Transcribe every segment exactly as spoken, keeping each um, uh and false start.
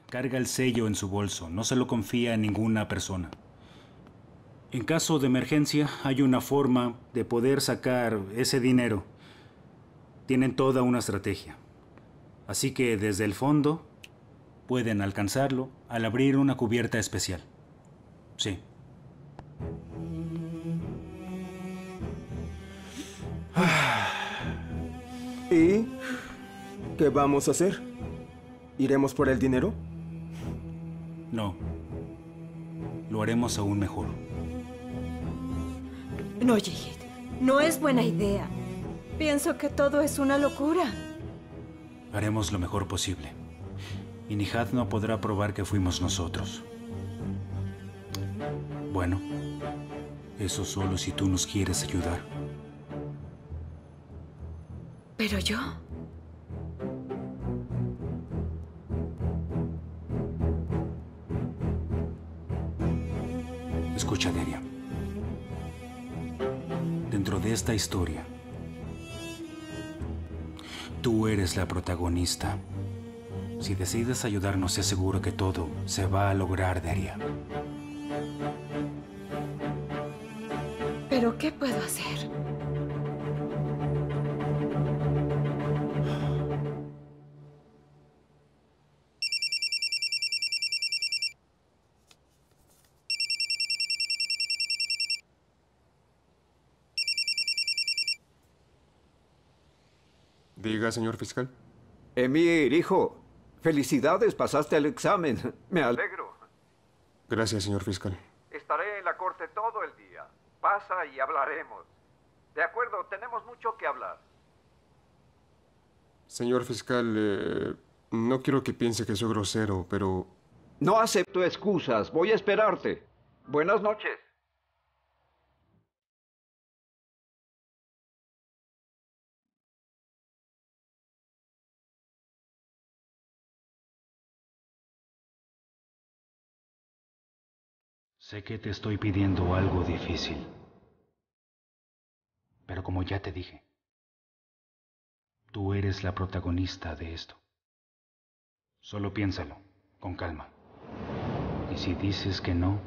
Carga el sello en su bolso. No se lo confía a ninguna persona. En caso de emergencia, hay una forma de poder sacar ese dinero. Tienen toda una estrategia. Así que desde el fondo pueden alcanzarlo al abrir una cubierta especial. Sí. ¿Y qué vamos a hacer? ¿Iremos por el dinero? No. Lo haremos aún mejor. No, Jihid. No es buena idea. Pienso que todo es una locura. Haremos lo mejor posible. Y Nihat no podrá probar que fuimos nosotros. Bueno, eso solo si tú nos quieres ayudar. ¿Pero yo? Escucha, Deria. Dentro de esta historia, tú eres la protagonista. Si decides ayudarnos, te aseguro que todo se va a lograr, Deria. ¿Pero qué puedo hacer? Diga, señor fiscal. Emir, hijo. Felicidades, pasaste el examen. Me alegro. Gracias, señor fiscal. Estaré en la corte todo el día. Pasa y hablaremos. De acuerdo, tenemos mucho que hablar. Señor fiscal, eh, no quiero que piense que soy grosero, pero... No acepto excusas. Voy a esperarte. Buenas noches. Sé que te estoy pidiendo algo difícil. Pero como ya te dije, tú eres la protagonista de esto. Solo piénsalo, con calma. Y si dices que no,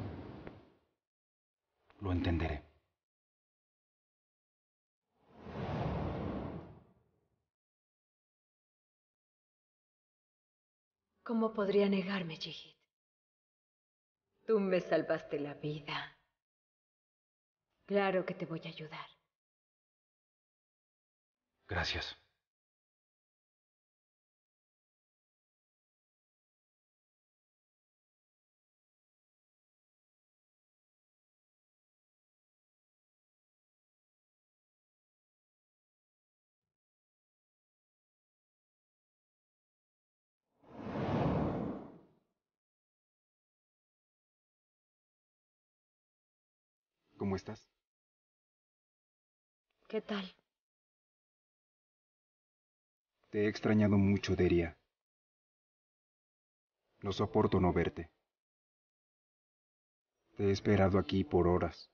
lo entenderé. ¿Cómo podría negarme, Jihid? Tú me salvaste la vida. Claro que te voy a ayudar. Gracias. ¿Cómo estás? ¿Qué tal? Te he extrañado mucho, Deria. No soporto no verte. Te he esperado aquí por horas.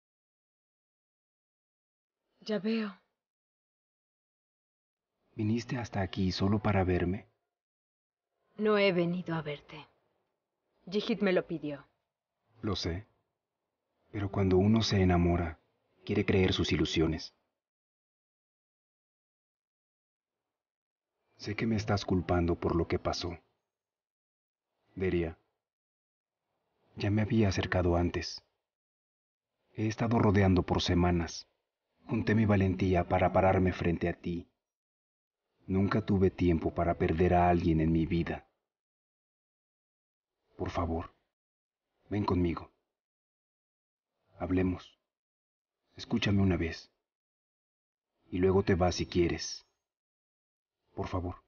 Ya veo. ¿Viniste hasta aquí solo para verme? No he venido a verte. Jihid me lo pidió. Lo sé. Pero cuando uno se enamora, quiere creer sus ilusiones. Sé que me estás culpando por lo que pasó. Deria, ya me había acercado antes. He estado rodeando por semanas. Junté mi valentía para pararme frente a ti. Nunca tuve tiempo para perder a alguien en mi vida. Por favor, ven conmigo. Hablemos. Escúchame una vez. Y luego te vas si quieres. Por favor.